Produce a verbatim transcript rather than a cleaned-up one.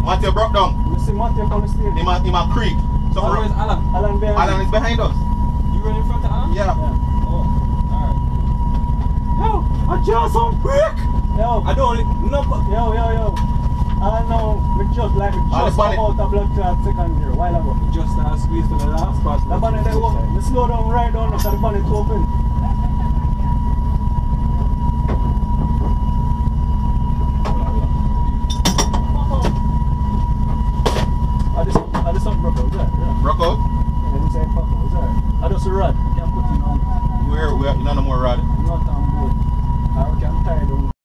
Matthew broke down. You see Matthew from the stage. Him a, him a creep. So Oh, where's Alan? Alan behind. Alan is behind us. You run in front of Alan? Yeah. Yeah. Oh, alright. Yo, I just some brick! Yo, I don't no but yo, yo, yo. Alan now, we just like we Ah, just the come bonnet. out of blood clot second gear, while ago. just uh, squeeze to the last part. The bonnet they open. The slow down right down after the bonnet open. I just, I just something broke out, is that? Yeah. Broke out. Yeah, this ain't pop out, is that? I just a rod. Can't put it on. We're, we're, you know no more rod. Not on board. I can tie it down.